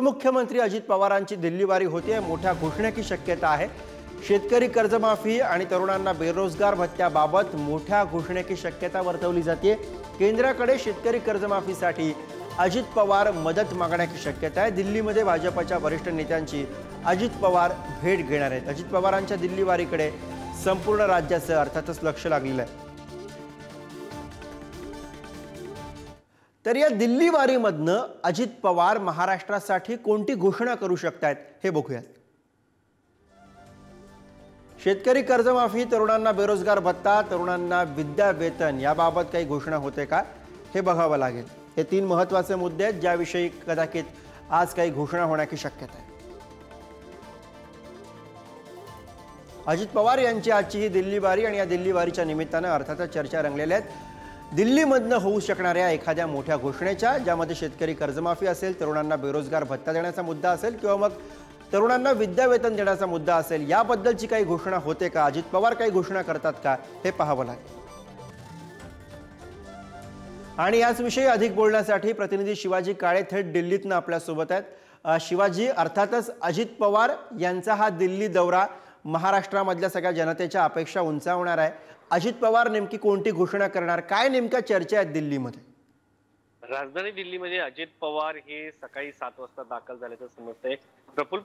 उपमुख्यमंत्री अजित पवारांची दिल्लीवारी होते। मोठ्या घोषणेची शक्यता आहे। शेतकरी कर्जमाफी आणि तरुणांना बेरोजगार भत्त्याबाबत मोठ्या घोषणेची शक्यता वर्तवली जाते। केंद्राकडे शेतकरी कर्जमाफीसाठी अजित पवार मदत मागण्याची शक्यता आहे। दिल्लीमध्ये भाजपच्या वरिष्ठ नेत्यांची अजित पवार भेट घेणार आहेत। अजित पवारांच्या दिल्लीवारीकडे संपूर्ण राज्याचं अर्थातच लक्ष लागलेलं आहे। तर या दिल्लीवारीमधनं अजित पवार महाराष्ट्रासाठी कोणती घोषणा करू शकतात हे बघूयात। शेतकरी कर्जमाफी, तरुणांना बेरोजगार भत्ता, तरुणांना विद्यावेतन याबाबत काही घोषणा होते का हे बघावं लागेल। हे तीन महत्त्वाचे मुद्दे आहेत ज्याविषयी कदाचित आज काही घोषणा होण्याची शक्यता आहे। अजित पवार यांची आजची ही दिल्लीवारी आणि या दिल्लीवारीच्या निमित्तानं अर्थातच चर्चा रंगलेल्या आहेत। दिल्लीमधनं होऊ शकणाऱ्या एखाद्या मोठ्या घोषणेच्या, ज्यामध्ये शेतकरी कर्जमाफी असेल, तरुणांना बेरोजगार भत्ता देण्याचा मुद्दा असेल किंवा मग तरुणांना विद्यावेतन देण्याचा मुद्दा असेल, याबद्दलची काही घोषणा होते का, अजित पवार काही घोषणा करतात का हे पाहावं लागेल। आणि याच विषयी अधिक बोलण्यासाठी प्रतिनिधी शिवाजी काळे थेट दिल्लीतनं आपल्या सोबत आहेत। शिवाजी, अर्थातच अजित पवार यांचा हा दिल्ली दौरा महाराष्ट्रामधल्या सगळ्या जनतेच्या अपेक्षा उंचावणार आहे। अजित पवार नेमकी कोणती घोषणा करणार, काय नेमक्या चर्चा आहेत दिल्लीमध्ये? राजधानी दिल्लीमध्ये अजित पवार हे सकाळी 7 वाजता दाखल झाल्याचं समजतंय। प्रफुल्ल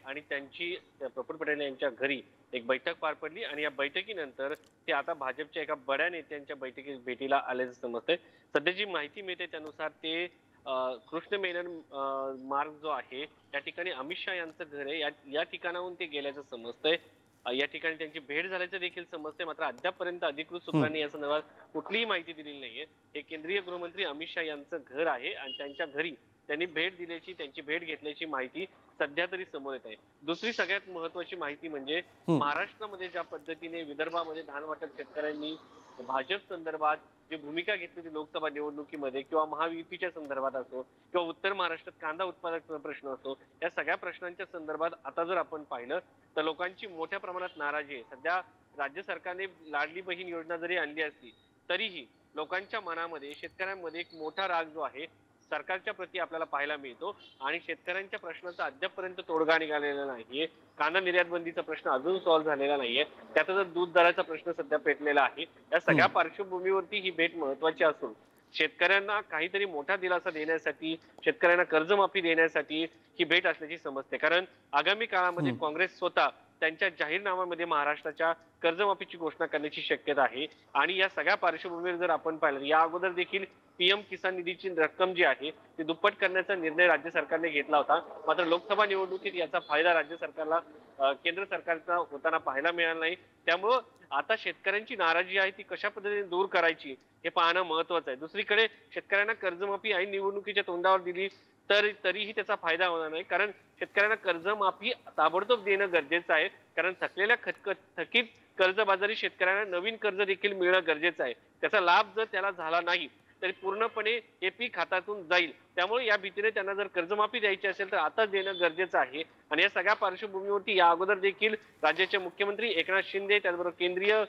पटेल यांच्या घरी एक बैठक पार पडली आणि या बैठकीनंतर ते आता भाजपच्या एका बड्या नेत्यांच्या भेटीला आल्याचं समजतंय। सध्याची माहिती मिळते त्यानुसार ते कृष्ण मेनन मार्ग जो आहे त्या ठिकाणी अमित शहा यांचं घर आहे, या ठिकाणाहून ते गेल्याचं समजतंय। या ठिकाणी त्यांची भेट झाल्याचं देखील समजते, मात्र अद्यापपर्यंत अधिकृत सूत्रांनी या संदर्भात कुठलीही माहिती दिलेली नाहीये। हे केंद्रीय गृहमंत्री अमित शहा यांचं घर आहे आणि त्यांच्या घरी त्यांनी त्यांची भेट घेतल्याची माहिती सध्या तरी समोर येत आहे। दुसरी सगळ्यात महत्वाची माहिती म्हणजे महाराष्ट्रामध्ये ज्या पद्धतीने विदर्भामध्ये धान वाटप शेतकऱ्यांनी भाजप संदर्भात जी भूमिका घेतली होती लोकसभा निवडणुकीमध्ये किंवा महायुतीच्या संदर्भात असो किंवा उत्तर महाराष्ट्रात कांदा उत्पादक प्रश्न असो, या सगळ्या प्रश्नांच्या संदर्भात आता जर आपण पाहिलं तर लोकांची मोठ्या प्रमाणात नाराजी आहे। सध्या राज्य सरकारने लाडली बहीण योजना जरी आणली असली तरीही लोकांच्या मनामध्ये, शेतकऱ्यांमध्ये एक मोठा राग जो आहे सरकारच्या प्रती आपल्याला पाहायला मिळतो आणि शेतकऱ्यांच्या प्रश्नाचा अद्यापपर्यंत तोडगा निघालेला नाहीये। कांदा निर्यात बंदीचा प्रश्न अजून सॉल्व्ह झालेला नाहीये, त्याचा दूध दराचा प्रश्न सध्या पेटलेला आहे। या सगळ्या पार्श्वभूमीवरती ही भेट महत्वाची असून शेतकऱ्यांना काहीतरी मोठा दिलासा देण्यासाठी, शेतकऱ्यांना कर्जमाफी देण्यासाठी ही भेट असल्याची समजते। कारण आगामी काळामध्ये काँग्रेस स्वतः त्यांच्या जाहीरनाम्यामध्ये महाराष्ट्राच्या कर्जमाफीची घोषणा करण्याची शक्यता आहे आणि या सगळ्या पार्श्वभूमीवर जर आपण पाहिलं या अगोदर देखील पीएम किसान निधीची रक्कम जी आहे ती दुप्पट करण्याचा निर्णय राज्य सरकारने घेतला होता, मात्र लोकसभा निवडणुकीत याचा फायदा राज्य सरकारला केंद्र सरकारचा होताना पाहायला मिळाला नाही। त्यामुळं आता शेतकऱ्यांची नाराजी आहे ती कशा पद्धतीने दूर करायची हे पाहणं महत्वाचं आहे। दुसरीकडे शेतकऱ्यांना कर्जमाफी ऐन निवडणुकीच्या तोंडावर दिली तरीही त्याचा फायदा होणार नाही, कारण शेतकऱ्यांना कर्जमाफी ताबडतोब देणं गरजेचं आहे। कारण थकलेल्या थकीत कर्जबाजारी शेतकऱ्यांना नवीन कर्ज देखील मिळणं गरजेचं आहे। त्याचा लाभ जर त्याला झाला नाही तरी पूर्णपणे हे पीक हातातून जाईल। त्यामुळे या भीतीने त्यांना जर कर्जमाफी द्यायची असेल तर आता देणं गरजेचं आहे। आणि या सगळ्या पार्श्वभूमीवरती या अगोदर देखील राज्याचे मुख्यमंत्री एकनाथ शिंदे, त्याचबरोबर केंद्रीय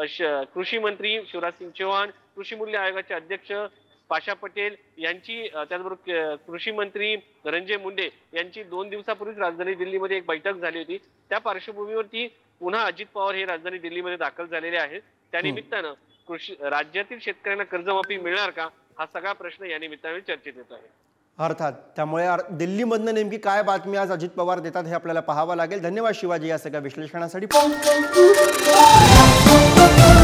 कृषी मंत्री शिवराज सिंग चौहान, कृषी मूल्य आयोगाचे अध्यक्ष पाशा पटेल यांची, त्याचबरोबर कृषी मंत्री धनंजय मुंडे यांची 2 दिवसापूर्वीच राजधानी दिल्लीमध्ये एक बैठक झाली होती। त्या पार्श्वभूमीवरती पुन्हा अजित पवार हे राजधानी दिल्लीमध्ये दाखल झालेले आहेत। त्यानिमित्तानं राज्यातील शेतकऱ्यांना कर्जमाफी मिळणार का हा सगळा प्रश्न या निमित्ताने चर्चेत येत आहे। अर्थात त्यामुळे दिल्लीमधनं नेमकी काय बातमी आज अजित पवार देतात हे आपल्याला पाहावं लागेल। धन्यवाद शिवाजी या सगळ्या विश्लेषणासाठी।